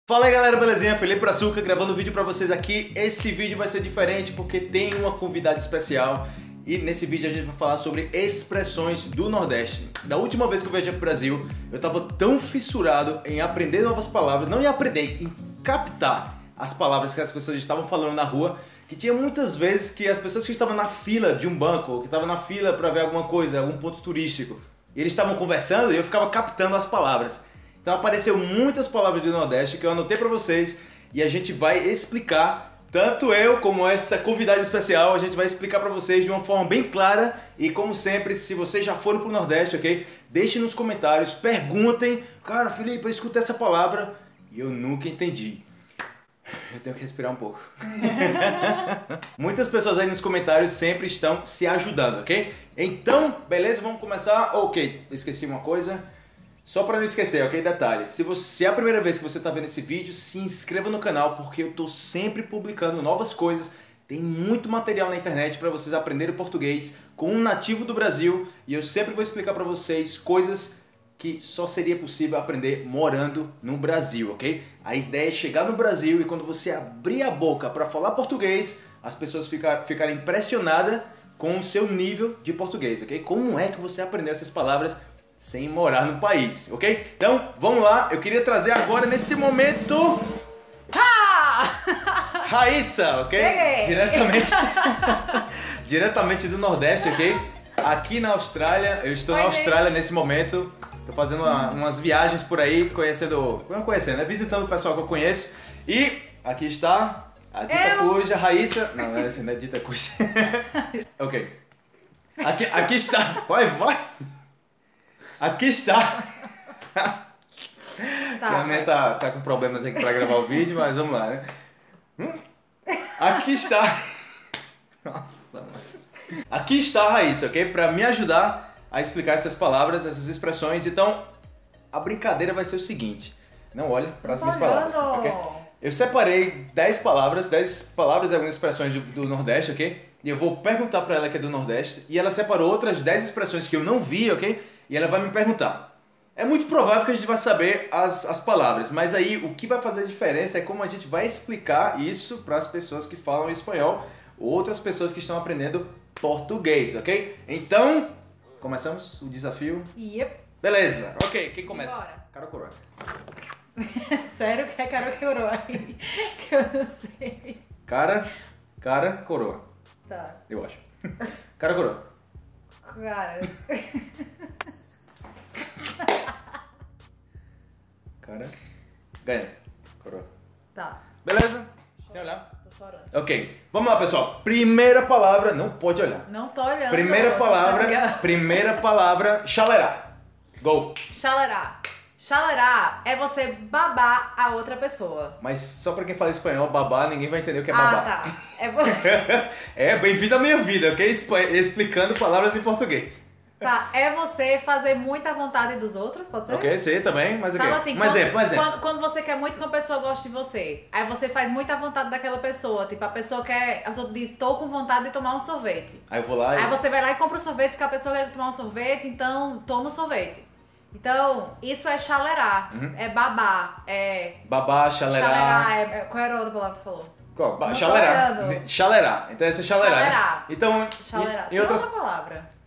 Fala aí galera, belezinha? Felipe Brazuca gravando um vídeo pra vocês aqui. Esse vídeo vai ser diferente porque tem uma convidada especial e nesse vídeo a gente vai falar sobre expressões do Nordeste. Da última vez que eu viajei pro Brasil, eu tava tão fissurado em aprender novas palavras, não em aprender, em captar as palavras que as pessoas estavam falando na rua, que tinha muitas vezes que as pessoas que estavam na fila de um banco, ou que estavam na fila pra ver alguma coisa, algum ponto turístico, eles estavam conversando e eu ficava captando as palavras. Então apareceu muitas palavras do Nordeste que eu anotei pra vocês e a gente vai explicar, tanto eu como essa convidada especial, a gente vai explicar pra vocês de uma forma bem clara e como sempre, se vocês já foram pro Nordeste, ok? Deixem nos comentários, perguntem, cara, Felipe, eu escutei essa palavra e eu nunca entendi. Eu tenho que respirar um pouco. Muitas pessoas aí nos comentários sempre estão se ajudando, ok? Então, beleza, vamos começar. Ok, esqueci uma coisa. Só para não esquecer, ok? Detalhe, se é a primeira vez que você está vendo esse vídeo, se inscreva no canal porque eu estou sempre publicando novas coisas. Tem muito material na internet para vocês aprenderem português com um nativo do Brasil e eu sempre vou explicar para vocês coisas que só seria possível aprender morando no Brasil, ok? A ideia é chegar no Brasil e quando você abrir a boca para falar português, as pessoas ficarem impressionadas com o seu nível de português, ok? Como é que você aprendeu essas palavras sem morar no país, ok? Então, vamos lá. Eu queria trazer agora, neste momento... Raíssa, ok? Diretamente do Nordeste, ok? Aqui na Austrália, eu estou na Austrália nesse momento. Tô fazendo umas viagens por aí, né? Visitando o pessoal que eu conheço. E aqui está a Dita Cuja, Raíssa... Não, essa não é Dita Cuja. Ok. Aqui está... Vai! Aqui está. A minha tá com problemas aqui pra gravar o vídeo, mas vamos lá, né? Aqui está. Nossa, mano. Aqui está a Raíssa, ok? Pra me ajudar a explicar essas palavras, essas expressões. Então, a brincadeira vai ser o seguinte. Não olhe para as minhas palavras, ok? Eu separei 10 palavras e algumas expressões do Nordeste, ok? E eu vou perguntar pra ela que é do Nordeste. E ela separou outras 10 expressões que eu não vi, ok? E ela vai me perguntar. É muito provável que a gente vai saber as palavras, mas aí o que vai fazer a diferença é como a gente vai explicar isso para as pessoas que falam espanhol, outras pessoas que estão aprendendo português, ok? Então, começamos o desafio? Yep. Beleza, ok, quem começa? Bora. Cara ou coroa? Sério que é cara ou coroa aí? Que eu não sei. Cara, coroa. Tá. Eu acho. Cara ou coroa? Cara. Cara, ganha. Coroa. Tá. Beleza? Sem olhar? Tô chorando. Ok, vamos lá pessoal. Primeira palavra, não pode olhar. Não tô olhando. Primeira palavra, chalerar. Go. Chalerar. Chalerar é você babar a outra pessoa. Mas só pra quem fala espanhol, babar, ninguém vai entender o que é babar. Ah, tá. É bem-vindo à minha vida, ok? Explicando palavras em português. Tá, é você fazer muita vontade dos outros, pode ser? Ok, sei também, mas Sabe ok. assim, Um exemplo. Quando você quer muito que uma pessoa goste de você, aí você faz muita vontade daquela pessoa. Tipo, a pessoa diz, tô com vontade de tomar um sorvete. Aí eu vou lá e... Aí você vai lá e compra o sorvete porque a pessoa quer tomar um sorvete, então toma o sorvete. Então, isso é chalerar, é babar, é... Babar, chalerar... Qual era a outra palavra que falou? Qual? Chalerar. Chalerar. Então essa é chalerar. Chalerar. Então, chalerar. Em outras... outra palavra?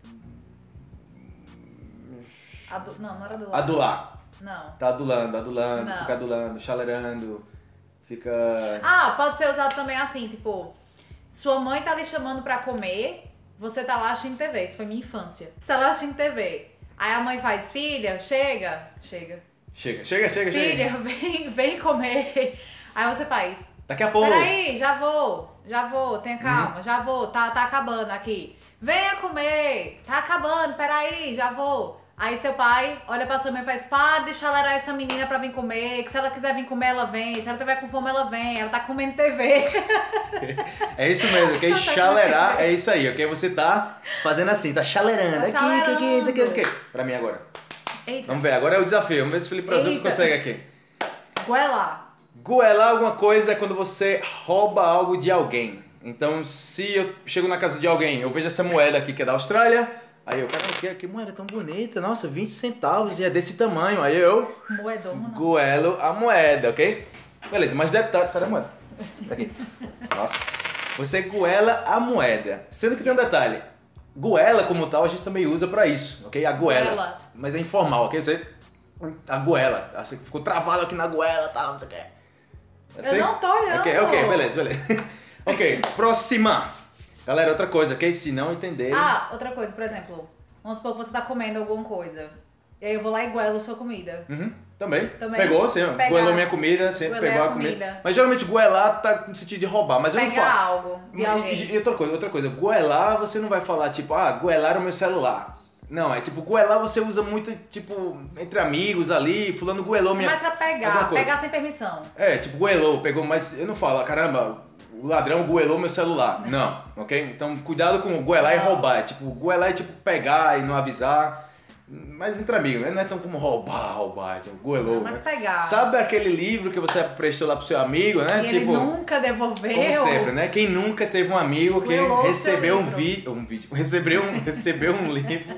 Não era adular. Adular. Não. Tá adulando, Não. Fica adulando, chalerando, fica... Ah, pode ser usado também assim, tipo... Sua mãe tá lhe chamando pra comer, você tá lá assistindo TV, isso foi minha infância. Você tá lá assistindo TV, aí a mãe faz, filha, chega. Chega. Filha, vem comer. Aí você faz... Daqui a pouco. Peraí, já vou, tenha calma, já vou, tá acabando aqui. Venha comer, tá acabando, peraí, já vou. Aí seu pai olha pra sua mãe e faz, para de chalerar essa menina pra vir comer, que se ela quiser vir comer, ela vem, se ela tiver com fome, ela vem, ela tá comendo TV. É isso mesmo, ok? Chalerar é isso aí, ok? Você tá fazendo assim, tá chalerando, aqui. Pra mim agora. Eita. Vamos ver, agora é o desafio, vamos ver se o Felipe Brazuca consegue aqui. Goelar. Goelar alguma coisa é quando você rouba algo de alguém. Então, se eu chego na casa de alguém, eu vejo essa moeda aqui que é da Austrália, aí eu, cara, que moeda tão bonita, nossa, 20 centavos e é desse tamanho. Aí eu Moedona. goelo a moeda, ok? Beleza, mas detalhe... Cadê a moeda? Aqui. Nossa. Você goela a moeda. Sendo que tem um detalhe. Goela, como tal, a gente também usa pra isso, ok? A goela. Mas é informal, ok? Você... A goela. Você ficou travado aqui na goela e tal, não sei o que. Eu não tô olhando. Ok, beleza. Ok, próxima. Galera, outra coisa, ok? Se não entender... Ah, outra coisa, por exemplo. Vamos supor que você tá comendo alguma coisa. E aí eu vou lá e goelo sua comida. Também. Pegou, sim. Goelou minha comida, sempre pegou a comida. Mas geralmente goelar tá no sentido de roubar, mas eu não falo. Pegar algo de alguém. E outra coisa. Goelar você não vai falar tipo, goelar o meu celular. Não, é tipo, goelar você usa muito, tipo, entre amigos ali, fulano goelou minha... Mas pra pegar sem permissão. É, tipo, goelou, pegou, mas eu não falo, caramba, o ladrão goelou meu celular. Não, ok? Então cuidado com goelar e roubar. É, tipo, goelar é tipo pegar e não avisar. Mas entre amigos, né? Não é tão como roubar, tipo, goelou. Mas né? pegar. Sabe aquele livro que você prestou lá pro seu amigo, né? Que ele nunca devolveu. Como sempre, né? Quem nunca teve um amigo que recebeu um vídeo. Recebeu um livro.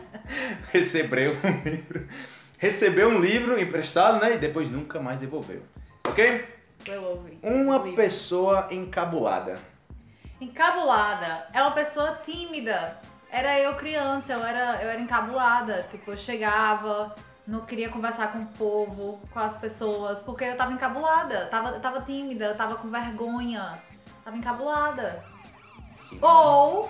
Recebeu um livro emprestado, né? E depois nunca mais devolveu. Ok? Uma pessoa encabulada. Encabulada é uma pessoa tímida. Era eu criança, eu era encabulada. Tipo, eu chegava, não queria conversar com o povo, com as pessoas, porque eu tava encabulada, tava tímida, eu tava com vergonha, tava encabulada. Ou...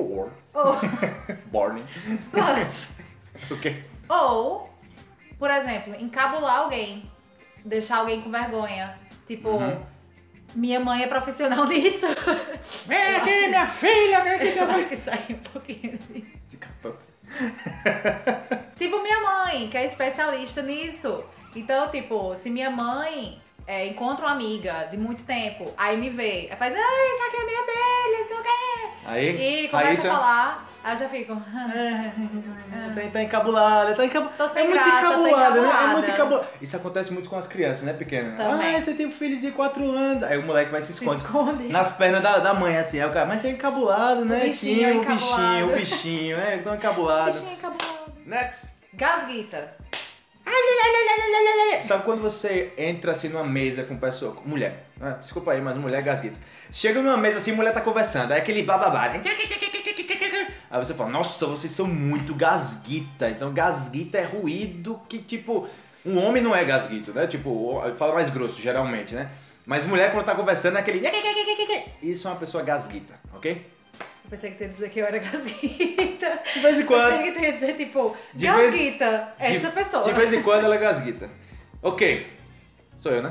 Born. Ok. Ou, por exemplo, encabular alguém, deixar alguém com vergonha. Tipo... Minha mãe é profissional nisso. Vem aqui, minha filha, vem aqui. Eu acho que sai um pouquinho de capão. Tipo minha mãe, que é especialista nisso. Então, tipo, se minha mãe encontra uma amiga de muito tempo, aí me vê, aí faz, isso aqui é minha filha, não sei o quê. Aí, e começa a falar, aí eu já fico... Tá encabulada, Tô sem é muito graça, encabulada, né? É muito encabulada. Isso acontece muito com as crianças, né, pequenas? Também. Você tem um filho de 4 anos. Aí o moleque vai se esconde nas pernas da mãe, assim. Aí o cara, mas você é encabulado, né? O bichinho, né? Tão encabulado. Bichinho encabulado. Next. Gasguita. Sabe quando você entra assim numa mesa com pessoa, mulher, né? Desculpa aí, mas mulher é gasguita. Chega numa mesa assim, mulher tá conversando, aí aquele blá blá blá. Aí você fala, nossa, vocês são muito gasguita. Então gasguita é ruído que tipo, um homem não é gasguito, né? Tipo, fala mais grosso geralmente, né? Mas mulher quando tá conversando é aquele... Isso é uma pessoa gasguita, ok? Eu pensei que tu ia dizer que eu era gasguita. De vez em quando. Eu pensei que tu ia dizer, tipo, gasguita, esta pessoa. De vez em quando ela é gasguita. Ok. Sou eu, né?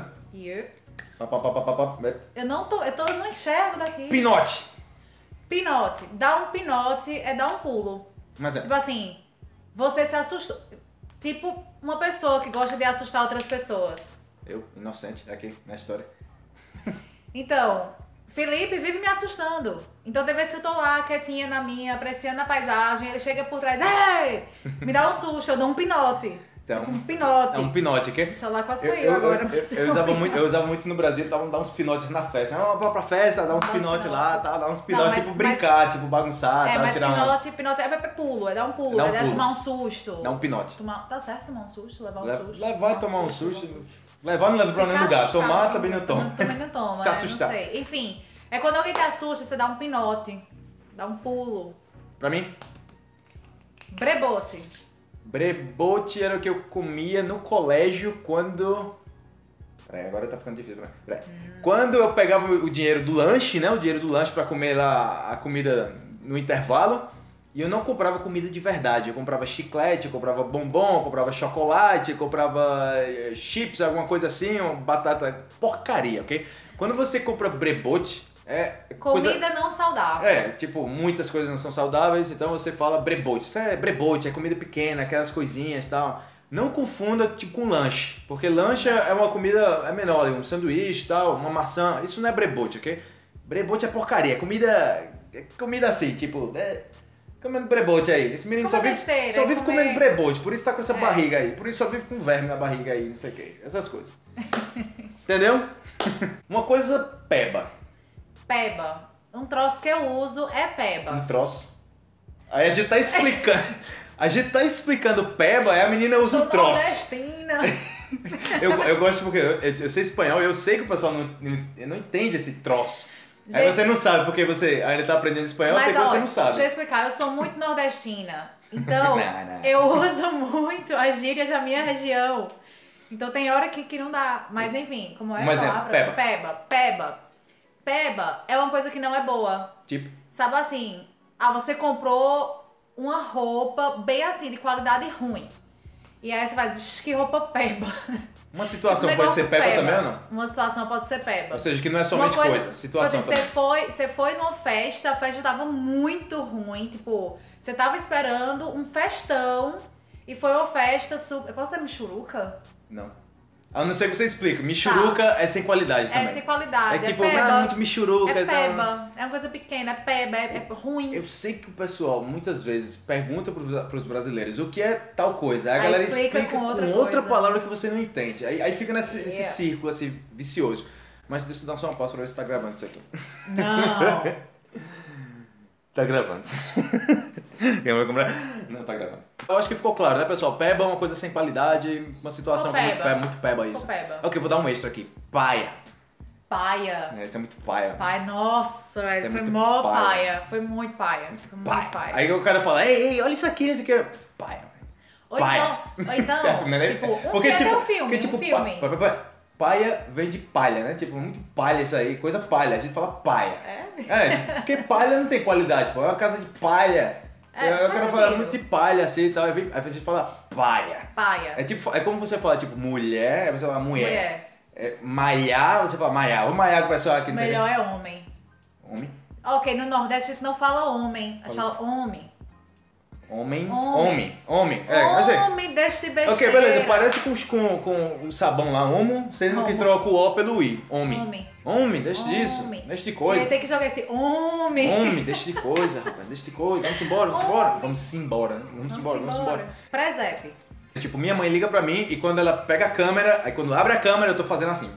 Eu não enxergo daqui. Pinote. Pinote. Dar um pinote é dar um pulo. Mas é. Tipo assim, você se assustou. Tipo, uma pessoa que gosta de assustar outras pessoas. Eu, inocente, aqui na história. Então... Felipe vive me assustando. Então, tem vezes que eu tô lá, quietinha na minha, apreciando a paisagem, ele chega por trás, ei! Me dá um susto, eu dou um pinote. Então, um pinote. É um pinote, ok? O celular quase caiu agora. Eu usava muito no Brasil, dar uns pinotes na festa. Vamos pra festa, dar uns pinotes lá, tá? Dar uns pinotes, tipo, brincar, tipo, bagunçar, tá? Mas tirar pinote é pulo, é dar um pulo, é tomar um susto. Dá um pinote. Tá certo tomar um susto, levar um susto. Levar e tomar um susto. Levar não leva pra nenhum lugar. Tomar também não toma. Também não toma, Se assustar. Não sei. Enfim, é quando alguém te assusta, você dá um pinote, dá um pulo. Pra mim? Brebote. Brebote era o que eu comia no colégio quando... Peraí, agora tá ficando difícil. Peraí. Quando eu pegava o dinheiro do lanche, né? O dinheiro do lanche pra comer lá a comida no intervalo. E eu não comprava comida de verdade. Eu comprava chiclete, eu comprava bombom, eu comprava chocolate, eu comprava chips, alguma coisa assim, uma batata... Porcaria, ok? Quando você compra brebote... Comida não saudável. Tipo, muitas coisas não são saudáveis, então você fala brebote. Isso é brebote, é comida pequena, aquelas coisinhas e tal. Não confunda tipo com lanche, porque lanche é uma comida menor, um sanduíche e tal, uma maçã. Isso não é brebote, ok? Brebote é porcaria, comida assim, tipo... comendo brebote aí. Esse menino só vive comendo brebote, por isso tá com essa barriga aí. Por isso só vive com verme na barriga aí, não sei o que. Essas coisas. Entendeu? Uma coisa peba. Peba. Um troço que eu uso é peba. Um troço? Aí a gente tá explicando. A gente tá explicando peba, aí a menina usa um troço. Nordestina. Eu gosto porque eu sei espanhol e eu sei que o pessoal não entende esse troço. Aí Gente, você não sabe porque você ainda tá aprendendo espanhol, mas, até que você olha, não sabe. deixa eu explicar, eu sou muito nordestina. Então, Não. eu uso muito as gírias da minha região. Então tem hora que não dá. Mas enfim, como é a palavra? Peba é uma coisa que não é boa. Tipo, Sabe assim, você comprou uma roupa bem assim, de qualidade ruim. E aí você faz, "Ixi, que roupa peba." uma situação Esse pode ser negócio peba também ou não? Uma situação pode ser peba. Ou seja, que não é somente coisa, situação tipo assim, também. você foi numa festa, a festa tava muito ruim, tipo, você tava esperando um festão e foi uma festa super... Eu posso ser michuruca? Não. A não ser que você explique. Michuruca é sem qualidade também. É sem qualidade, É tipo, peba. muito michuruca É e tal. peba, é uma coisa pequena, é peba, é ruim. Eu sei que o pessoal muitas vezes pergunta pros brasileiros o que é tal coisa. Aí a Aí galera explica explica com com outra outra coisa. palavra que você não entende. Aí fica nesse Yeah. círculo assim, vicioso. Mas deixa eu dar só uma pausa pra ver se tá gravando isso aqui. Não. Tá gravando. Quem vai comprar? Não, tá gravando. Eu acho que ficou claro, né, pessoal? Peba é uma coisa sem qualidade, uma situação Ficou peba. muito peba isso. Ficou peba. Ok, vou dar um extra aqui. Paia. Paia. Isso é muito paia. Pai, nossa, Isso é velho, foi muito mó paia. paia. Foi muito paia. Foi muito Paia. paia. Aí o cara fala, ei, olha isso aqui, isso aqui. Paia. Ou paia. então, Não é? tipo, Porque, até tipo, um filme, porque, tipo, um filme. paia vem de palha, né? Tipo, muito palha isso aí, coisa palha. A gente fala paia. É? Porque palha não tem qualidade, pô. É uma casa de palha. É, Eu faz quero falar sentido. muito de palha assim e tal. Aí a gente fala paia. Paia. É como você fala, tipo, mulher, aí você fala mulher. Maiar, você fala maiar. Vamos maiar com o pessoal aqui. O Não tem- melhor é homem. Homem? Ok, no Nordeste a gente não fala homem, a gente fala homem. Homem. Homem. Homem. Mas é. Homem, deixa de besteira. Ok, beleza. Parece com o sabão lá, homo, sendo que Homo. troca o O pelo I. Homem. Homem. Homem, deixa disso. Homem. Deixa de E coisa. aí tem que jogar esse homem. Homem, deixa de coisa, rapaz. Deixa de coisa. Vamos embora, vamos embora. Vamos embora, né? Vamos embora. Presépio. Tipo, minha mãe liga pra mim e quando ela pega a câmera, aí quando abre a câmera eu tô fazendo assim.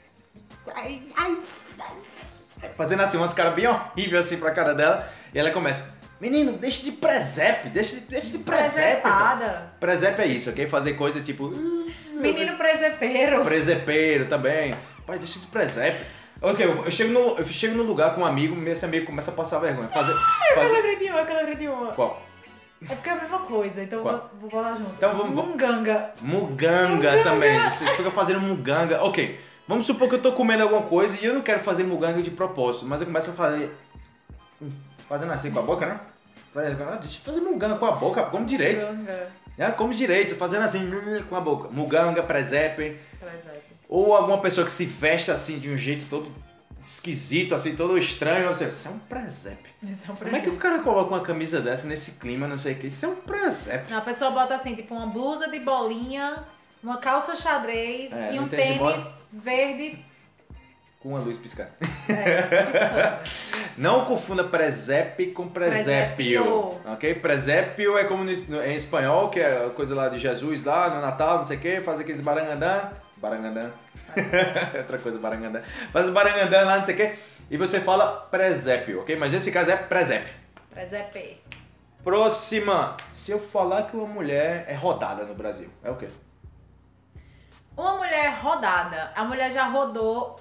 Fazendo assim, umas caras bem horríveis assim pra cara dela. E ela começa, menino, deixa de presépio, deixa de presépio. Presepada. Presépio é isso, ok? Fazer coisa tipo... Menino presepeiro. Presepeiro também. Pai, deixa de presépio. Ok, eu chego no lugar com um amigo, esse amigo começa a passar vergonha. Eu lembrei de uma. Qual? É porque é a mesma coisa, então Qual? vou botar junto. Então vamos- Munganga. Muganga também. Você fica fazendo muganga. Ok, vamos supor que eu tô comendo alguma coisa e eu não quero fazer muganga de propósito, mas eu começo a fazer... Fazendo assim com a boca, né? Deixa eu fazer muganga com a boca, come direito. Munganga. Come direito, fazendo assim com a boca. Muganga, presépio. Presépio. Ou alguma pessoa que se veste assim de um jeito todo esquisito, assim, todo estranho. Você, isso é um presépio. Isso é um Como é que o presépio. cara coloca uma camisa dessa nesse clima, não sei o que? Isso é um presépio. Não, a pessoa bota assim, tipo uma blusa de bolinha, uma calça xadrez É, e não um entende de bola? tênis verde. Com a luz piscando. Piscando. Não confunda presépio com presépio. Presépio. Ok? Presépio é como em espanhol, que é a coisa lá de Jesus lá no Natal, não sei o que, faz aqueles barangandã. Barangandã. Outra coisa, barangandã. Faz o barangandã lá, não sei o que. E você fala presépio, ok? Mas nesse caso é presépio. Presépio. Próxima. Se eu falar que uma mulher é rodada no Brasil, é o quê? Uma mulher rodada. A mulher já rodou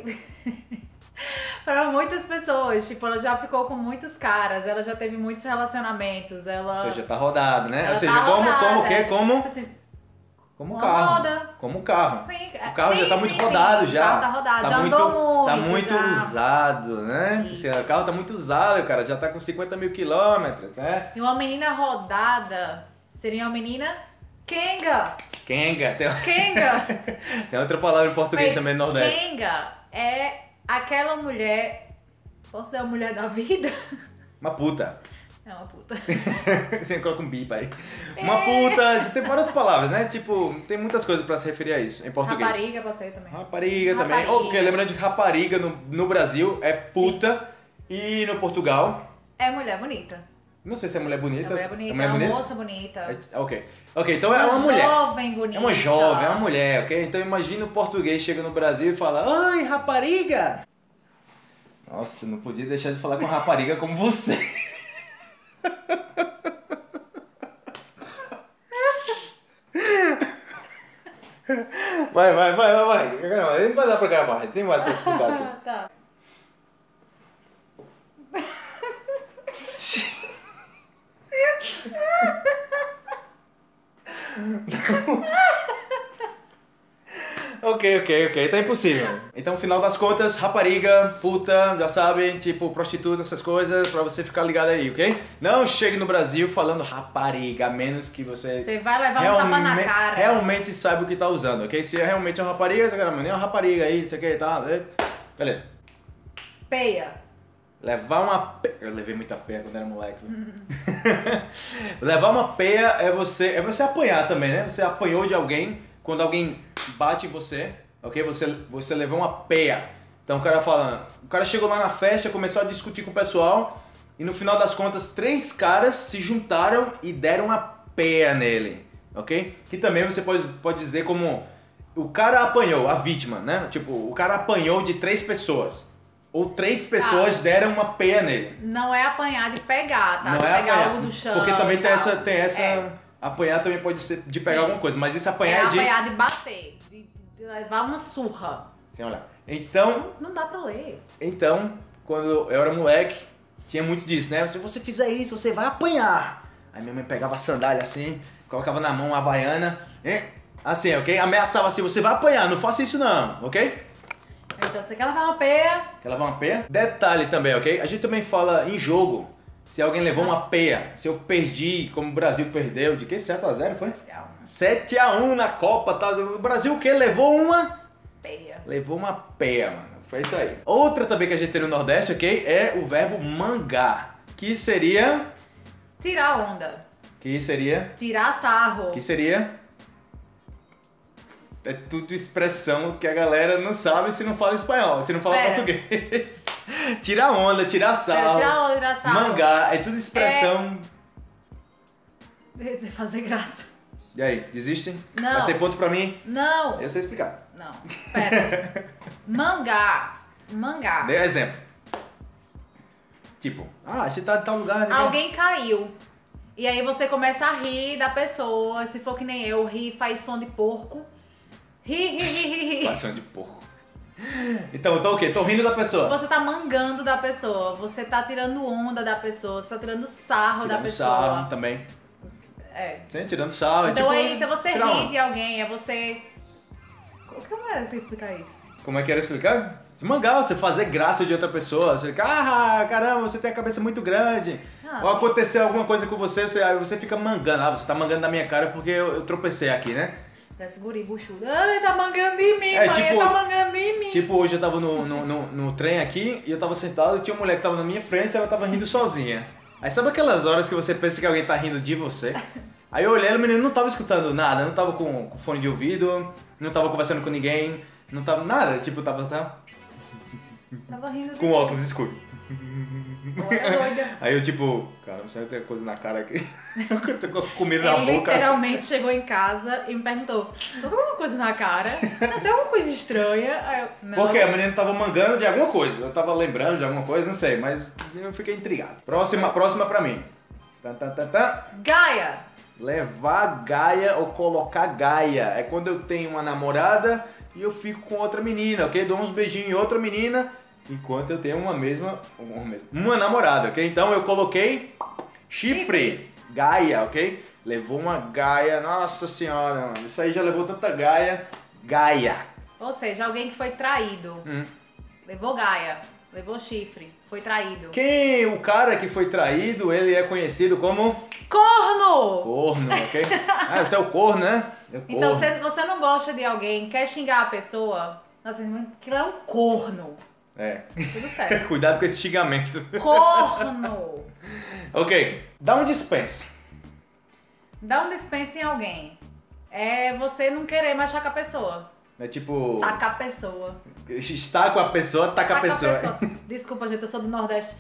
para muitas pessoas. Tipo, ela já ficou com muitos caras, ela já teve muitos relacionamentos. Ela, Ou seja, tá rodada, né? ela Ou seja, tá como rodada. o quê? Como? Assim, Como uma carro. roda. Como carro. sim, O carro já tá muito sim. rodado já. O carro tá rodado, já muito, andou Tá muito. muito já. usado, né? Isso. O carro tá muito usado, cara. Já tá com 50 mil quilômetros, né? E uma menina rodada seria uma menina Kenga. Kenga. Kenga. Tem outra palavra em português Bem, também no Nordeste. Kenga é aquela mulher. Posso ser a mulher da vida? Uma puta. É uma puta. Você coloca um bip aí. Uma puta. Tem várias palavras, né? Tipo, tem muitas coisas pra se referir a isso em português. Rapariga pode ser também. Rapariga também. Rapariga. Ou porque lembrando de rapariga no Brasil é puta. E no Portugal, É mulher bonita. não sei se é mulher bonita. É mulher bonita. mulher É uma bonita? moça bonita. Ok. Ok, então é uma mulher. Jovem bonita. É uma jovem, é uma mulher, ok? Então imagina o português chega no Brasil e fala: ai, rapariga! Nossa, não podia deixar de falar com rapariga como você. Vai. Não vai dar pra gravar, sem mais pra explicar aqui. Tá. Ok, tá impossível. Então, no final das contas, rapariga, puta, já sabe, tipo, prostituta, essas coisas, pra você ficar ligado aí, ok? Não chegue no Brasil falando rapariga, a menos que você... Você vai levar um tapa na cara. Realmente saiba o que tá usando, ok? Se é realmente uma rapariga, você quer, nem uma rapariga aí, isso aqui, tá? Beleza. Peia. Levar uma... Eu levei muita peia quando era moleque. Levar uma peia é você apanhar também, né? Você apanhou de alguém, quando alguém bate em você, ok? Você levou uma peia. Então o cara chegou lá na festa, começou a discutir com o pessoal e no final das contas 3 caras se juntaram e deram uma peia nele, ok? Que também você pode dizer como o cara apanhou, a vítima, né? Tipo, o cara apanhou de 3 pessoas. Ou 3 pessoas deram uma peia nele. Não é apanhar de pegar, tá? Não de é pegar apanhar, algo do chão. porque também tem essa... É. Apanhar também pode ser de pegar Sim. alguma coisa, mas esse apanhar É de... apanhar de bater, de levar uma surra. Sem olhar. Então, Não dá pra ler. Quando eu era moleque, tinha muito disso, né? Se você fizer isso, você vai apanhar. Aí minha mãe pegava a sandália assim, colocava na mão uma havaiana, assim, ok? Ameaçava assim, você vai apanhar, não faça isso não, ok? Então, você quer levar uma peia? Quer levar uma peia? Detalhe também, ok? A gente também fala em jogo, se alguém levou uma peia, se eu perdi, como o Brasil perdeu, de que? 7-0 foi? 7-1 na Copa, tá? O Brasil o quê? Levou uma... Peia. Levou uma peia, mano. Foi isso aí. Outra também que a gente tem no Nordeste, ok? É o verbo mangar. Que seria... Tirar onda. Que seria... Tirar sarro. Que seria... É tudo expressão que a galera não sabe se não fala espanhol, se não fala português. Tirar onda, tirar sarro. Tirar onda, tirar sarro. Mangar, é tudo expressão... Eu ia dizer fazer graça. E aí, desiste? Não. Vai ser ponto pra mim? Não. Eu sei explicar. Não. Pera. Mangar. Dê um exemplo. Tipo, a gente tá em tal lugar... Alguém caiu. E aí você começa a rir da pessoa. Se for que nem eu, ri, faz som de porco. Ri. Faz som de porco. Então o quê? Tô rindo da pessoa. Você tá mangando da pessoa. Você tá tirando onda da pessoa. Você tá tirando sarro da pessoa. Sarro também. É. Sim, tirando sarro. Então tipo, é isso, é você tirar rir onda. de alguém, é você... Como era que eu ia explicar isso? Como é que era explicar? Mangar, você fazer graça de outra pessoa. Você fica, caramba, você tem a cabeça muito grande. Ou sim. aconteceu alguma coisa com você, você fica mangando. Você tá mangando na minha cara porque eu tropecei aqui, né? Parece guri buchudo. Ele tá mangando em mim, mãe, tipo, ele tá mangando em mim. Tipo, hoje eu tava no trem aqui e eu tava sentado e tinha uma mulher que tava na minha frente e ela tava rindo sozinha. Aí sabe aquelas horas que você pensa que alguém tá rindo de você? Aí eu olhei e o menino não tava escutando nada, não tava com fone de ouvido, não tava conversando com ninguém, não tava nada, tipo, tava só Tava rindo com óculos escuros. Olha, doida. Aí eu tipo, cara, você tem coisa na cara aqui. Eu tô com comida na Ele boca. literalmente chegou em casa e me perguntou: tô com alguma coisa na cara? Não, tem alguma coisa estranha? Aí eu, não. Porque a menina tava mangando de alguma coisa, eu tava lembrando de alguma coisa, não sei, mas eu fiquei intrigado. Próxima pra mim. Gaia! Levar gaia ou colocar gaia. É quando eu tenho uma namorada e eu fico com outra menina, ok? Dou uns beijinhos em outra menina enquanto eu tenho uma namorada, ok? Então eu coloquei chifre. Gaia, ok? Levou uma gaia, nossa senhora, mano. Isso aí já levou tanta gaia. Gaia. Ou seja, alguém que foi traído. Levou gaia, levou chifre, foi traído. O cara que foi traído, ele é conhecido como... Corno! Corno, ok? Você é o corno, né? É o Então, corno. se você não gosta de alguém, quer xingar a pessoa, assim, aquilo é um corno. É. Tudo certo. Cuidado com esse xingamento. Corno! Ok, dá um dispensa. Dá um dispensa em alguém. É você não querer mais estar com a pessoa. É tipo... Tacar a pessoa. Estar com a pessoa, tacar a pessoa. Desculpa, gente, eu sou do Nordeste.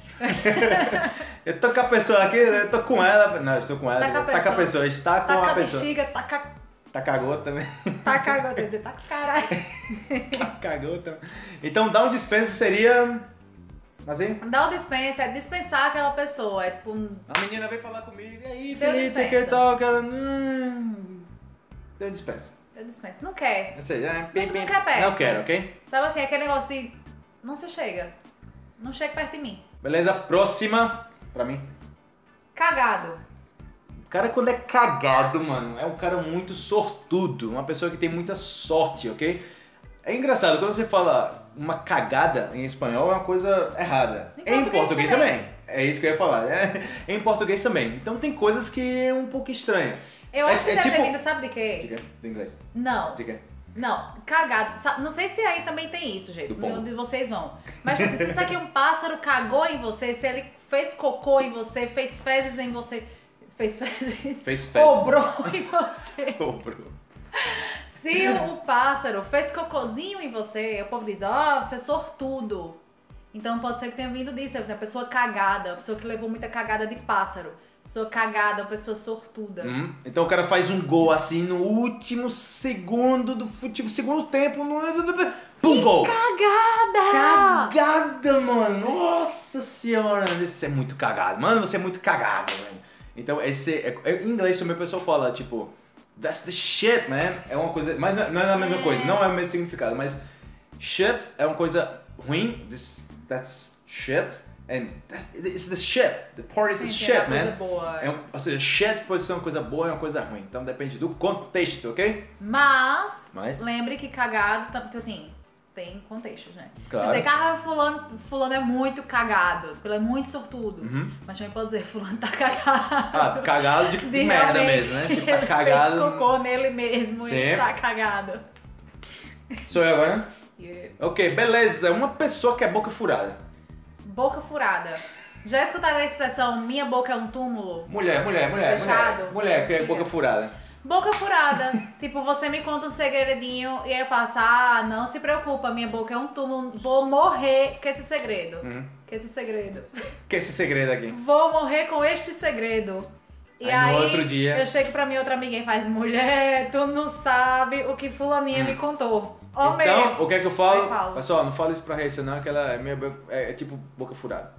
Eu tô com a pessoa aqui, eu tô com ela. Não, eu estou com ela. Taca a pessoa. Está com Taca a a pessoa. bexiga, taca... Taca a gota também. Taca agora, quer dizer, taca o caralho. Taca a gota. Então dar um dispensa seria... Assim? Dar um dispensa, é dispensar aquela pessoa. É tipo... A menina veio falar comigo, e aí, Deu Felipe, dispensa. que tal, cara? Deu dispensa. Eu dispenso. Não quer. Ou seja, Não quer perto. Não quero, ok? Sabe assim, aquele negócio de... Não se chega. Não chega perto de mim. Beleza, próxima pra mim. Cagado. O cara, quando é cagado, mano, é um cara muito sortudo. Uma pessoa que tem muita sorte, ok? É engraçado, quando você fala uma cagada em espanhol é uma coisa errada. Em português também. É isso que eu ia falar. Em português também. Então tem coisas que é um pouco estranho. Eu acho que deve ter vindo, sabe de quê? De quê? Do inglês. Não. De quê? Não, cagado. Não sei se aí também tem isso, gente. Do Onde vocês vão. Mas tipo assim, se isso aqui um pássaro cagou em você, se ele fez cocô em você, fez fezes em você. Fez fezes? Fez fezes. Obrou em você. Obrou. Se o pássaro fez cocôzinho em você, o povo diz, ó, você é sortudo. Então pode ser que tenha vindo disso. Você é uma pessoa cagada, uma pessoa que levou muita cagada de pássaro. Pessoa cagada, uma pessoa sortuda. Então o cara faz um gol assim no último segundo do futebol, segundo tempo, pum, gol! Cagada! Cagada, mano! Nossa senhora! Você é muito cagado. Mano, você é muito cagado, mano. Então, em inglês também o pessoal fala, tipo, that's the shit, man. É uma coisa, mas não é a mesma coisa, não é o mesmo significado, mas shit é uma coisa ruim, that's shit. And it's the shit. The part is the shit, é uma man. Coisa boa. Ou seja, shit pode ser uma coisa boa e uma coisa ruim. Então depende do contexto, ok? Mas lembre que cagado, tipo assim, tem contextos, né? Claro. Quer dizer, cara, fulano é muito cagado, ele é muito sortudo. Mas também pode dizer, fulano tá cagado. Ah, cagado de merda mesmo, né? Tipo, tá cagado. Ele fez cocô nele mesmo Sim. e está cagado. Sou eu agora, né? Yeah. Ok, beleza. Uma pessoa que é boca furada. Boca furada. Já escutaram a expressão, minha boca é um túmulo? Mulher. Fechado? Mulher que é boca furada. Boca furada. Tipo, você me conta um segredinho e aí eu faço, não se preocupa, minha boca é um túmulo, vou morrer com esse segredo. Com esse segredo. Que é esse segredo aqui? Vou morrer com este segredo. E aí, no outro dia... eu chego pra minha outra amiga e faz, mulher, tu não sabe o que fulaninha me contou. Oh, então, o que é que eu falo? Eu falo. Pessoal, não fala isso pra Raíssa não, que ela é tipo boca furada.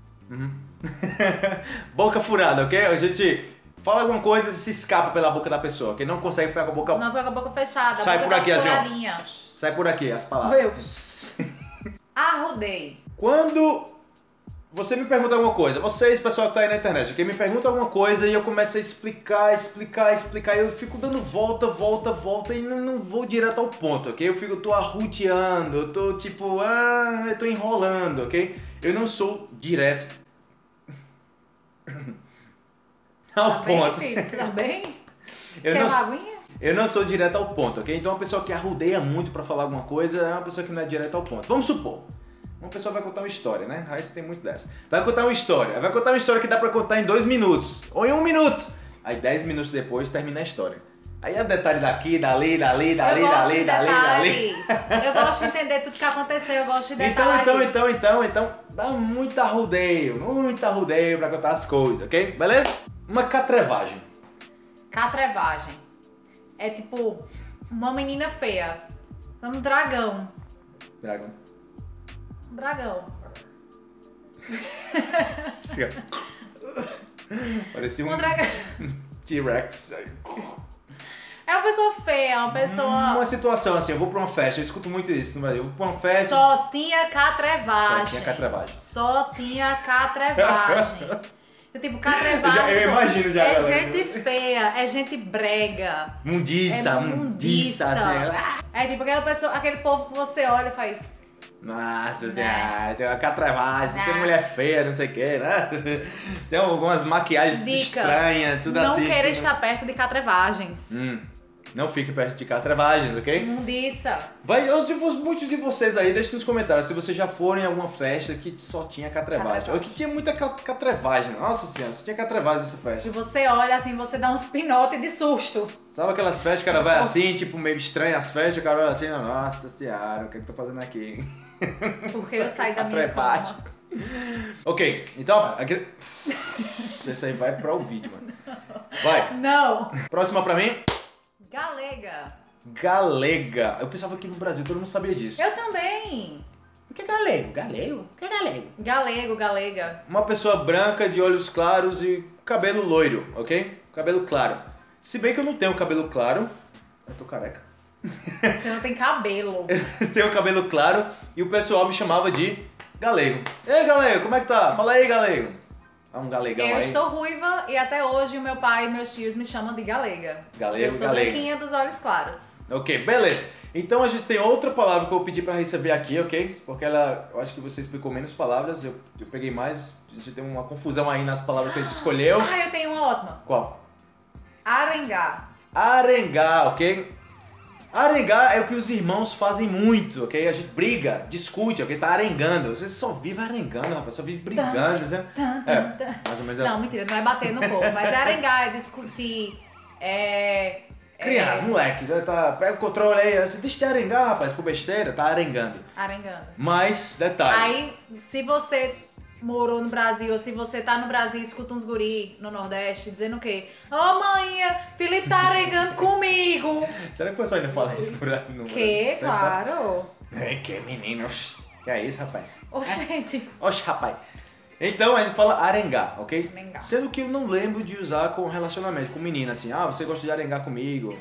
Boca furada, ok? A gente fala alguma coisa e se escapa pela boca da pessoa, que não consegue ficar com a boca... Não foi com a boca fechada, Sai a boca por aqui, assim, ó. furadinha. Sai por aqui, as palavras. Eu. Arrudei. Quando você me pergunta alguma coisa, vocês, pessoal que tá aí na internet, ok? Me pergunta alguma coisa e eu começo a explicar, eu fico dando volta e não vou direto ao ponto, ok? Eu tô arruteando, eu tô tipo, eu tô enrolando, ok? Eu não sou direto ao ponto. Bem, filho? Você tá bem? Eu Quer não, uma aguinha? eu não sou direto ao ponto, ok? Então uma pessoa que arrudeia muito pra falar alguma coisa é uma pessoa que não é direto ao ponto. Vamos supor, uma pessoa vai contar uma história, né? Aí você tem muito dessa. Vai contar uma história que dá pra contar em 2 minutos, ou em 1 minuto. Aí 10 minutos depois termina a história. Aí é detalhe daqui, dali. Eu gosto de entender tudo que aconteceu, eu gosto de detalhes. Então, dá muito arrudeio pra contar as coisas, ok? Beleza? Uma catrevagem. Catrevagem. É tipo uma menina feia. Um dragão. Um dragão. Parecia Um dragão. T-Rex. É uma pessoa feia, uma pessoa... Uma situação assim, eu vou pra uma festa, eu escuto muito isso no Brasil. Eu vou pra uma festa... Só tinha catrevagem. Só tinha catrevagem. Tipo, catrevagem eu imagino já. É gente feia, é gente brega. Mundiça. Assim. É tipo aquela pessoa, aquele povo que você olha e faz... Nossa senhora, tem uma catrevagem, tem mulher feia, não sei o que, né? Tem algumas maquiagens estranhas, tudo não assim. Não queira estar perto de catrevagens. Não fique perto de catrevagens, ok? Imundiça. Muitos de vocês aí, deixem nos comentários se vocês já foram em alguma festa que só tinha catrevagem. Ou que tinha muita catrevagem. Nossa senhora, só tinha catrevagem nessa festa. E você olha assim, você dá uns pinotes de susto. Sabe aquelas festas que o cara vai assim, tipo, meio estranho as festas, o cara olha assim, nossa senhora, o que eu tô fazendo aqui? Porque eu saí da minha cama. Ok, então, aqui... Esse aí vai para o vídeo, mano. Vai. Não. Próxima pra mim. Galega. Eu pensava que no Brasil todo mundo sabia disso. Eu também. O que é galego? O que é galego? Galega. Uma pessoa branca, de olhos claros e cabelo loiro, ok? Cabelo claro. Se bem que eu não tenho cabelo claro, eu tô careca. Você não tem cabelo. Tenho o cabelo claro e o pessoal me chamava de galego. Ei, galego, como é que tá? Fala aí, galego. É um galegão Eu aí. estou ruiva e até hoje o meu pai e meus tios me chamam de galega. Galego, Eu sou galega. branquinha dos olhos claros. Ok, beleza. Então a gente tem outra palavra que eu pedi pra receber aqui, ok? Porque ela, eu acho que você explicou menos palavras, eu peguei mais, a gente tem uma confusão aí nas palavras que a gente escolheu. Ah, eu tenho uma ótima. Qual? Arengar. Arengar, ok? Arengar é o que os irmãos fazem muito, ok? A gente briga, discute, ok? Tá arengando. Você só vive arengando, rapaz, só vive brigando, né? Mais ou menos assim. Não, mentira, não é bater no povo, mas é arengar, é discutir, Criança, moleque, pega o controle aí, você deixa de arengar, rapaz, por besteira, tá arengando. Arengando. Mas, detalhe. Aí, se você morou no Brasil, ou se você tá no Brasil e escuta uns guri no Nordeste dizendo o quê? Ô mãe, Felipe tá arengando comigo. Será que o pessoal ainda fala isso no Que? Claro. É, que menino. Que é isso, rapaz? Ô, gente. Oxe, rapaz. Então a gente fala arengar, ok? Arengar. Sendo que eu não lembro de usar com relacionamento, com menina, assim, você gosta de arengar comigo?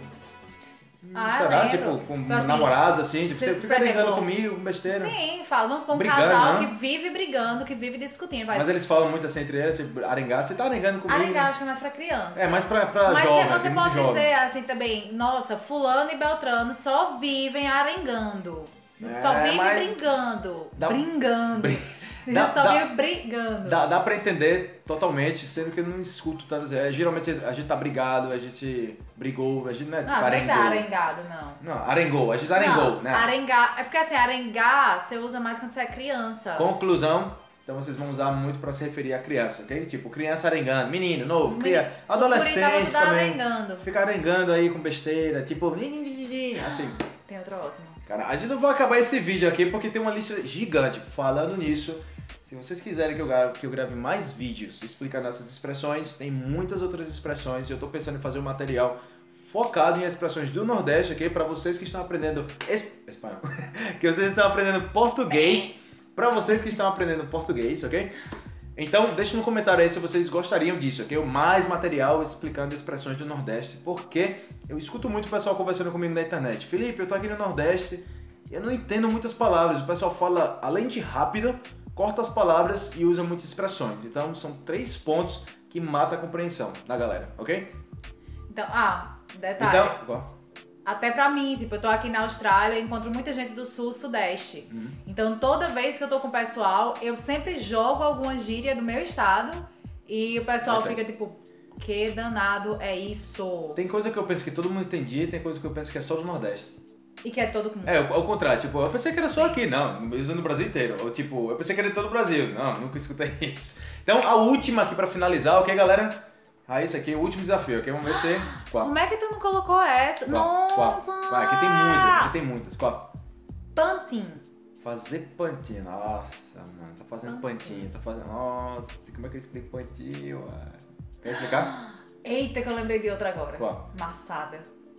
Será? lembro. Tipo, com Tipo assim, namorados, assim, tipo, você por fica arengando exemplo, comigo, com besteira. Sim, fala, vamos pra um Brigando, casal né? que vive brigando, que vive discutindo. Mas eles falam muito assim entre eles, tipo, arengar, você tá arengando comigo? Arengar acho que é mais pra criança. É, mais pra Mas jovem, você tem muito pode jovem. dizer assim também, nossa, fulano e beltrano só vivem arengando. Só É, vive mas brigando. dá- Brigando. Dá- Só dá- vive brigando. Dá pra entender totalmente, sendo que eu não escuto tanto assim. Geralmente a gente tá brigado, a gente brigou, a gente não é Não, não é dizer arengou. arengado, não. Não, arengou, a gente arengou, Não, né? arengar. É porque assim, arengar você usa mais quando você é criança. Conclusão, então vocês vão usar muito pra se referir a criança, ok? Tipo, criança arengando, menino, novo, Os guri tavam adolescente tudo também. arengando. Fica arengando aí com besteira, tipo, assim. Tem outro ótimo. Cara, a gente não vai acabar esse vídeo aqui porque tem uma lista gigante. Falando nisso, se vocês quiserem que eu grave mais vídeos explicando essas expressões, tem muitas outras expressões e eu tô pensando em fazer um material focado em expressões do Nordeste, ok? Para vocês que estão aprendendo espanhol, que vocês estão aprendendo português, para vocês que estão aprendendo português, ok? Então, deixe no comentário aí se vocês gostariam disso, ok? Mais material explicando expressões do Nordeste, porque eu escuto muito o pessoal conversando comigo na internet. Felipe, eu tô aqui no Nordeste e eu não entendo muitas palavras. O pessoal fala, além de rápido, corta as palavras e usa muitas expressões. Então, são 3 pontos que matam a compreensão da galera, ok? Então, detalhe. Então, igual. Até pra mim, tipo, eu tô aqui na Austrália, eu encontro muita gente do sul, sudeste. Então, toda vez que eu tô com o pessoal, eu sempre jogo alguma gíria do meu estado e o pessoal Verdade. fica tipo, que danado é isso? Tem coisa que eu penso que todo mundo entendia e tem coisa que eu penso que é só do Nordeste. E que é todo mundo. É, ao contrário, tipo, eu pensei que era só aqui, não, eu uso no Brasil inteiro. Ou tipo, eu pensei que era em todo o Brasil. Não, nunca escutei isso. Então, a última aqui pra finalizar, ok, galera? Isso aqui é o último desafio, ok? Vamos ver se... Qual? Como é que tu não colocou essa? Qual? Nossa! Qual? Vai, aqui tem muitas. Qual? Pantin. Fazer pantinho. Nossa, mano, tá fazendo pantinho, tá fazendo... Nossa, como é que eu explico pantinho, mano? Quer explicar? Eita, que eu lembrei de outra agora. Qual? Maçada.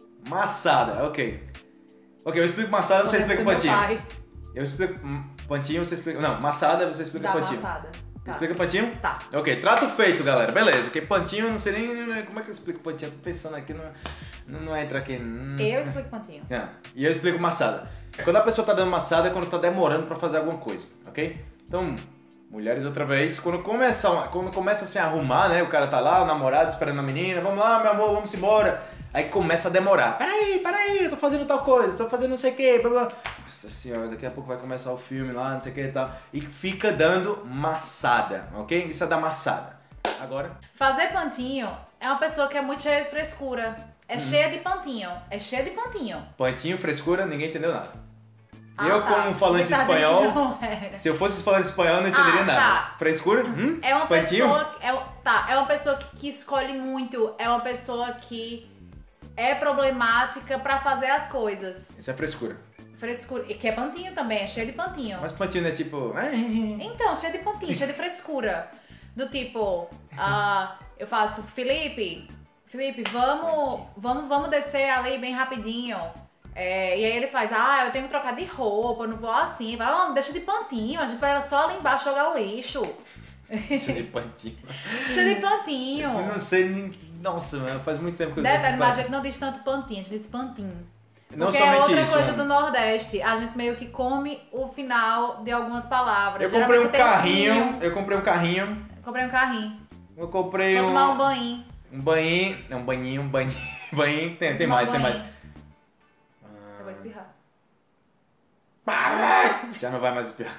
Maçada, ok. Ok, eu explico maçada, você Só explica lembro do meu pantinho. pai Eu explico pantinho, você explica... Não, maçada, você explica da pantinho. maçada. Tá. Explica pantinho? Tá. Ok, trato feito, galera. Beleza, porque pantinho, eu não sei nem como é que eu explico pantinho. Eu tô pensando aqui, não entra aqui. Eu explico pantinho. E eu explico maçada. Quando a pessoa tá dando maçada é quando tá demorando pra fazer alguma coisa, ok? Então, mulheres outra vez, quando começa a se arrumar, né? O cara tá lá, o namorado esperando a menina, vamos lá, meu amor, vamos embora. Aí começa a demorar. Peraí, eu tô fazendo tal coisa, tô fazendo não sei o que, blá blá. Nossa senhora, daqui a pouco vai começar o filme lá, não sei o que e tal. E fica dando maçada, ok? Isso é da maçada. Agora. Fazer pantinho é uma pessoa que é muito cheia de frescura. É cheia de pantinho. É cheia de pantinho. Pantinho, frescura, ninguém entendeu nada. Ah, Eu, tá. como falante Você tá dizendo espanhol, que não era. se eu fosse falante espanhol, eu não entenderia Ah, nada. tá. Frescura? É uma Pantinho? pessoa. É uma pessoa que escolhe muito. É uma pessoa que é problemática pra fazer as coisas. Isso é frescura. Frescura. E que é pantinho também, é cheio de pantinho. Mas pantinho não é tipo. Então, cheio de pantinho, cheio de frescura. Do tipo, eu faço, Felipe, vamos descer ali bem rapidinho. E aí ele faz, eu tenho que trocar de roupa, eu não vou assim. Vai, deixa de pantinho, a gente vai só ali embaixo jogar o lixo. Isso de pantinho. Cheio de pantinho. Eu não sei nem. Nossa, mano, faz muito tempo que eu Detalhe, mas a esse gente não diz tanto pantinho, a gente diz pantinho. Não Porque somente é outra isso, coisa né? do Nordeste. A gente meio que come o final de algumas palavras. Eu comprei um Geralmente tem carrinho, vinho. eu comprei um carrinho, Comprei um carrinho. eu comprei Vou tomar um banho. um banhinho, não, um banhinho, banhinho, tem Tomar mais, um tem mais. banho. Eu vou espirrar. Já não vai mais espirrar.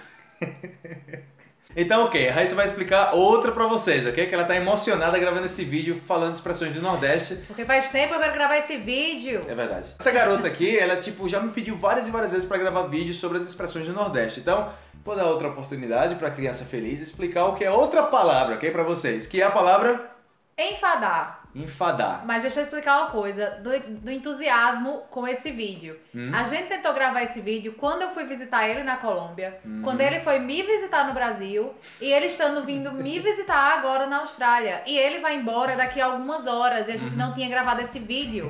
Então, ok, a Raíssa vai explicar outra pra vocês, ok? Que ela tá emocionada gravando esse vídeo falando expressões do Nordeste. Porque faz tempo que eu quero gravar esse vídeo. É verdade. Essa garota aqui, ela tipo já me pediu várias e várias vezes pra gravar vídeos sobre as expressões do Nordeste. Então, vou dar outra oportunidade pra criança feliz explicar o que é outra palavra, ok? Pra vocês. Que é a palavra Enfadar. enfadar. Mas deixa eu explicar uma coisa do entusiasmo com esse vídeo. A gente tentou gravar esse vídeo quando eu fui visitar ele na Colômbia, quando ele foi me visitar no Brasil e ele estando vindo me visitar agora na Austrália. E ele vai embora daqui a algumas horas e a gente não tinha gravado esse vídeo.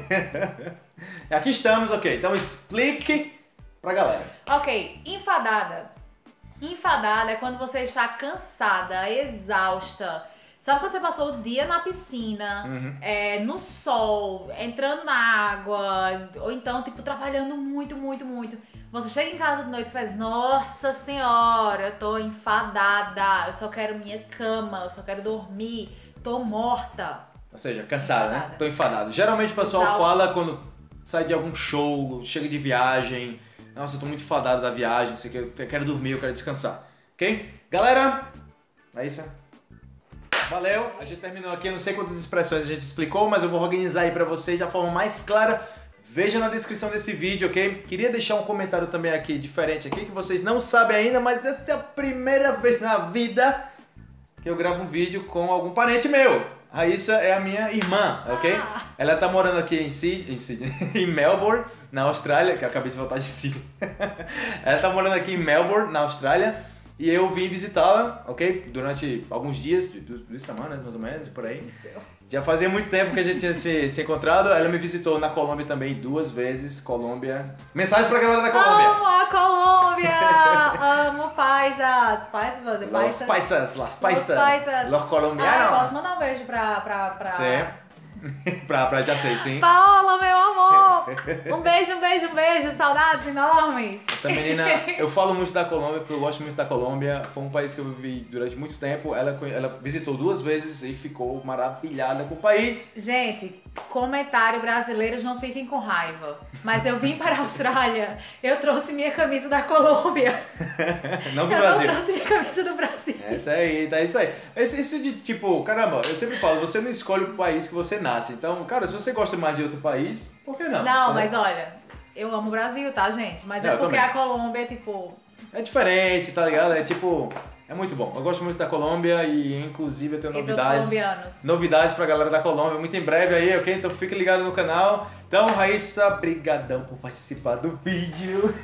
Aqui estamos, ok. Então explique pra galera. Ok, enfadada. Enfadada é quando você está cansada, exausta. Sabe quando você passou o dia na piscina, no sol, entrando na água, ou então, tipo, trabalhando muito, muito, muito. Você chega em casa de noite e faz, nossa senhora, eu tô enfadada, eu só quero minha cama, eu só quero dormir, tô morta. Ou seja, cansada, né? Enfadada. Tô enfadado. Geralmente o pessoal Exausto. fala quando sai de algum show, chega de viagem. Nossa, eu tô muito enfadado da viagem, sei que eu quero dormir, eu quero descansar. Ok? Galera, é isso. Valeu, a gente terminou aqui, eu não sei quantas expressões a gente explicou, mas eu vou organizar aí pra vocês da forma mais clara. Veja na descrição desse vídeo, ok? Queria deixar um comentário também aqui, diferente aqui, que vocês não sabem ainda, mas essa é a primeira vez na vida que eu gravo um vídeo com algum parente meu. A Raíssa é a minha irmã, ok? Ela tá morando aqui em Sydney, em Melbourne, na Austrália, que eu acabei de voltar de Sydney. Ela tá morando aqui em Melbourne, na Austrália. E eu vim visitá-la, ok? Durante alguns dias, 2 semanas mais ou menos, por aí. Já fazia muito tempo que a gente tinha se encontrado. Ela me visitou na Colômbia também 2 vezes. Colômbia. Mensagem pra galera da Colômbia. Amo a Colômbia! Amo paisas! Paisas, vou dizer, Los paisas. paisas, las paisas. Los paisas. Los colombianos. Ah, posso mandar um beijo pra... Sim. pra já sei, sim. Paola, meu amor! Um beijo, um beijo, um beijo. Saudades enormes. Essa menina, eu falo muito da Colômbia porque eu gosto muito da Colômbia. Foi um país que eu vivi durante muito tempo. Ela visitou 2 vezes e ficou maravilhada com o país. Gente, comentário brasileiros, não fiquem com raiva. Mas eu vim para a Austrália, eu trouxe minha camisa da Colômbia. Não do Eu Brasil. não trouxe minha camisa do Brasil. É isso aí, tá isso aí. Isso de tipo, caramba, eu sempre falo, você não escolhe o país que você nasce. Então, cara, se você gosta mais de outro país, por que não? Não, Tá mas vendo? olha, eu amo o Brasil, tá, gente? Mas Não, é eu porque também. a Colômbia, tipo... É diferente, tá ligado? É tipo, é muito bom. Eu gosto muito da Colômbia e inclusive eu tenho E dos novidades. colombianos. Novidades pra galera da Colômbia, muito em breve aí, ok? Então fica ligado no canal. Então, Raíssa, brigadão por participar do vídeo.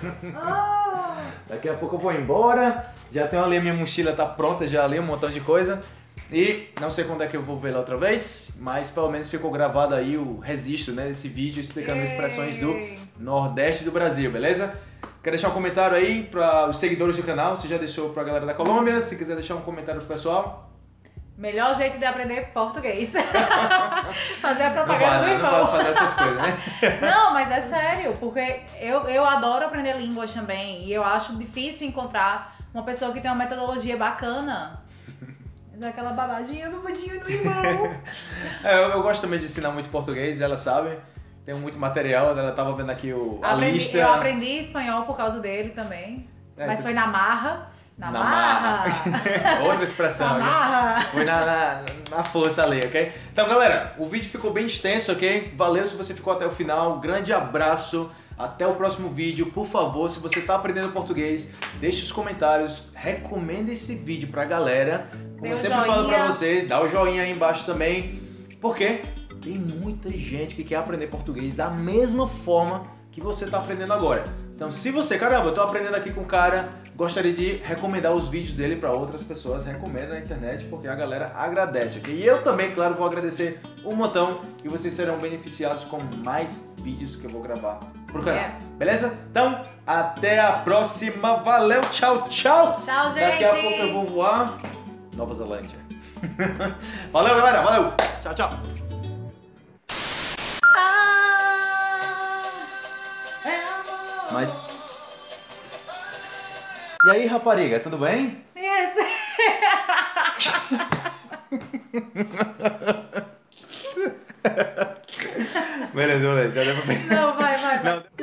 Oh. Daqui a pouco eu vou embora. Já tenho ali a minha mochila, tá pronta, já ali um montão de coisa. E não sei quando é que eu vou ver lá outra vez, mas pelo menos ficou gravado aí o registro, né, desse vídeo explicando as expressões do Nordeste do Brasil, beleza? Quer deixar um comentário aí para os seguidores do canal, se já deixou pra galera da Colômbia, se quiser deixar um comentário pro pessoal. Melhor jeito de aprender português. Fazer a Não propaganda do vai, não irmão. pode fazer essas coisas, né? Não, mas é sério, porque eu adoro aprender línguas também. E eu acho difícil encontrar uma pessoa que tem uma metodologia bacana. Daquela babadinha no irmão. Eu gosto também de ensinar muito português, ela sabe. Tem muito material, ela tava vendo aqui a lista. Eu aprendi espanhol por causa dele também. É, mas tu- foi na marra. Na Na marra. Outra expressão, Na né? marra. Foi na força ali, ok? Então, galera, o vídeo ficou bem extenso, ok? Valeu se você ficou até o final. Grande abraço. Até o próximo vídeo. Por favor, se você tá aprendendo português, deixe os comentários. Recomenda esse vídeo pra galera. Como Dê eu o sempre falo pra joinha. vocês, dá o joinha aí embaixo também. Porque tem muita gente que quer aprender português da mesma forma que você tá aprendendo agora. Então, se você, caramba, eu tô aprendendo aqui com o cara, gostaria de recomendar os vídeos dele para outras pessoas, recomenda na internet, porque a galera agradece, ok? E eu também, claro, vou agradecer um montão e vocês serão beneficiados com mais vídeos que eu vou gravar pro canal. É. Beleza? Então, até a próxima. Valeu, tchau, tchau! Tchau, gente! Daqui a pouco eu vou voar Nova Zelândia. Valeu, galera! Valeu! Tchau, tchau! Mas... E aí, rapariga, tudo bem? Yes. Beleza, já deu pra ver. Não, vai. Não.